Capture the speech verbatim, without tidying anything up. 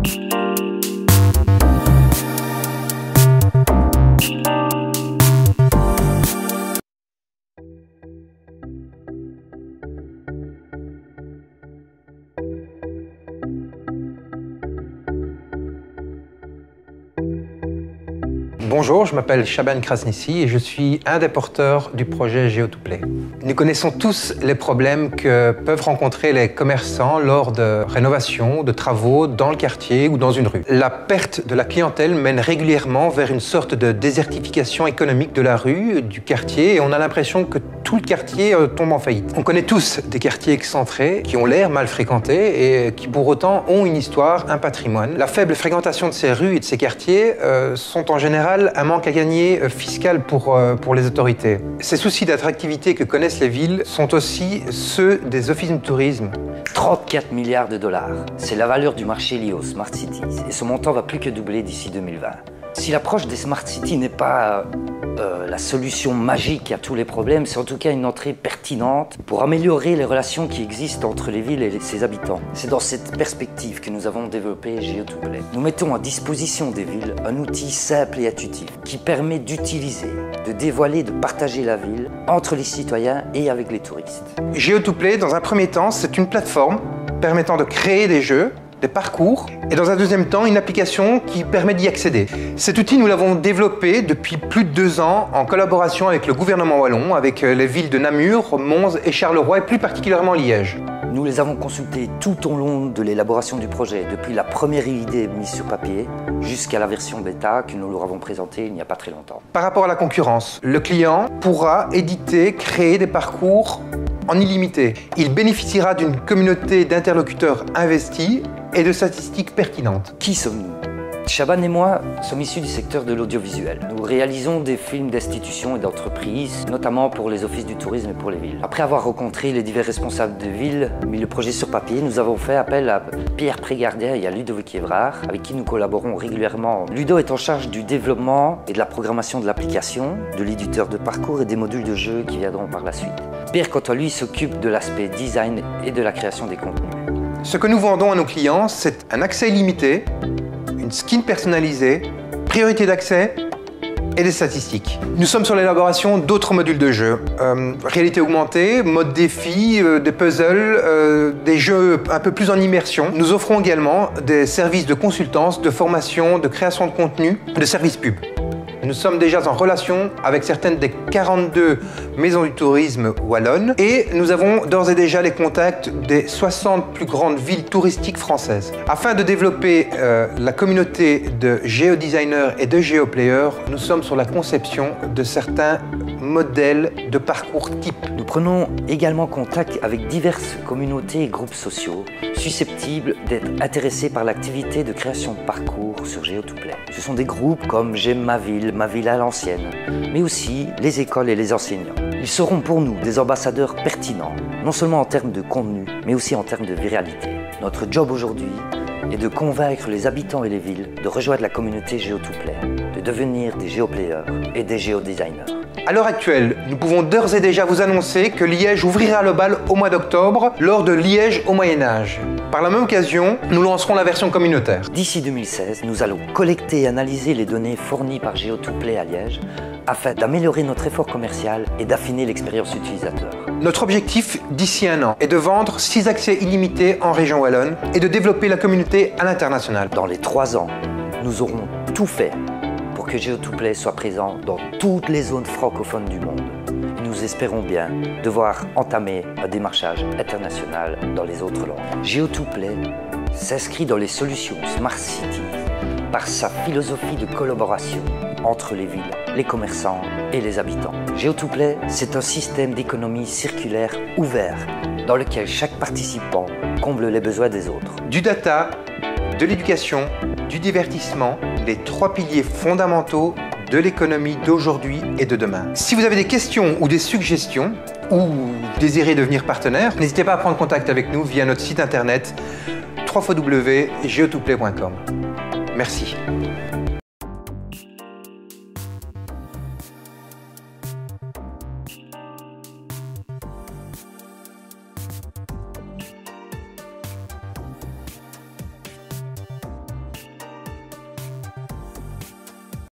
Bonjour, je m'appelle Shaban Krasnissi et je suis un des porteurs du projet Geo to Play. Nous connaissons tous les problèmes que peuvent rencontrer les commerçants lors de rénovations, de travaux dans le quartier ou dans une rue. La perte de la clientèle mène régulièrement vers une sorte de désertification économique de la rue, du quartier, et on a l'impression que tout le quartier tombe en faillite. On connaît tous des quartiers excentrés qui ont l'air mal fréquentés et qui pour autant ont une histoire, un patrimoine. La faible fréquentation de ces rues et de ces quartiers euh, sont en général un manque à gagner fiscal pour, euh, pour les autorités. Ces soucis d'attractivité que connaissent les villes sont aussi ceux des offices de tourisme. trente-quatre milliards de dollars, c'est la valeur du marché lié aux Smart Cities et ce montant va plus que doubler d'ici deux mille vingt. Si l'approche des Smart Cities n'est pas euh, la solution magique à tous les problèmes, c'est en tout cas une entrée pertinente pour améliorer les relations qui existent entre les villes et ses habitants. C'est dans cette perspective que nous avons développé Geo to Play. Nous mettons à disposition des villes un outil simple et intuitif qui permet d'utiliser, de dévoiler, de partager la ville entre les citoyens et avec les touristes. Geo to Play, dans un premier temps, c'est une plateforme permettant de créer des jeux, des parcours, et dans un deuxième temps, une application qui permet d'y accéder. Cet outil, nous l'avons développé depuis plus de deux ans en collaboration avec le gouvernement wallon, avec les villes de Namur, Mons et Charleroi, et plus particulièrement Liège. Nous les avons consultés tout au long de l'élaboration du projet, depuis la première idée mise sur papier jusqu'à la version bêta que nous leur avons présentée il n'y a pas très longtemps. Par rapport à la concurrence, le client pourra éditer, créer des parcours en illimité. Il bénéficiera d'une communauté d'interlocuteurs investis et de statistiques pertinentes. Qui sommes-nous ? Shaban et moi sommes issus du secteur de l'audiovisuel. Nous réalisons des films d'institutions et d'entreprises, notamment pour les offices du tourisme et pour les villes. Après avoir rencontré les divers responsables de villes, mis le projet sur papier, nous avons fait appel à Pierre Prégardien et à Ludovic Évrard, avec qui nous collaborons régulièrement. Ludo est en charge du développement et de la programmation de l'application, de l'éditeur de parcours et des modules de jeu qui viendront par la suite. Pierre, quant à lui, s'occupe de l'aspect design et de la création des contenus. Ce que nous vendons à nos clients, c'est un accès illimité, une skin personnalisée, priorité d'accès et des statistiques. Nous sommes sur l'élaboration d'autres modules de jeu. Euh, réalité augmentée, mode défi, euh, des puzzles, euh, des jeux un peu plus en immersion. Nous offrons également des services de consultance, de formation, de création de contenu, de services pub. Nous sommes déjà en relation avec certaines des quarante-deux maisons du tourisme wallonnes et nous avons d'ores et déjà les contacts des soixante plus grandes villes touristiques françaises. Afin de développer euh, la communauté de géodesigners et de géoplayers, nous sommes sur la conception de certains modèles de parcours type. Nous prenons également contact avec diverses communautés et groupes sociaux susceptibles d'être intéressés par l'activité de création de parcours sur Geo to Play. Ce sont des groupes comme J'aime ma ville, ma ville à l'ancienne, mais aussi les écoles et les enseignants. Ils seront pour nous des ambassadeurs pertinents, non seulement en termes de contenu, mais aussi en termes de viralité. Notre job aujourd'hui est de convaincre les habitants et les villes de rejoindre la communauté Geo to Play, de devenir des géoplayers et des géodesigners. À l'heure actuelle, nous pouvons d'ores et déjà vous annoncer que Liège ouvrira le bal au mois d'octobre lors de Liège au Moyen-Âge. Par la même occasion, nous lancerons la version communautaire. D'ici deux mille seize, nous allons collecter et analyser les données fournies par Geo to Play à Liège afin d'améliorer notre effort commercial et d'affiner l'expérience utilisateur. Notre objectif d'ici un an est de vendre six accès illimités en région wallonne et de développer la communauté à l'international. Dans les trois ans, nous aurons tout fait pour que Geo to Play soit présent dans toutes les zones francophones du monde. Et nous espérons bien devoir entamer un démarchage international dans les autres langues. Geo to Play s'inscrit dans les solutions Smart Cities par sa philosophie de collaboration entre les villes, les commerçants et les habitants. Geo to Play, c'est un système d'économie circulaire ouvert dans lequel chaque participant comble les besoins des autres. Du data, de l'éducation, du divertissement, les trois piliers fondamentaux de l'économie d'aujourd'hui et de demain. Si vous avez des questions ou des suggestions, ou désirez devenir partenaire, n'hésitez pas à prendre contact avec nous via notre site internet w w w point geo to play point com. Merci.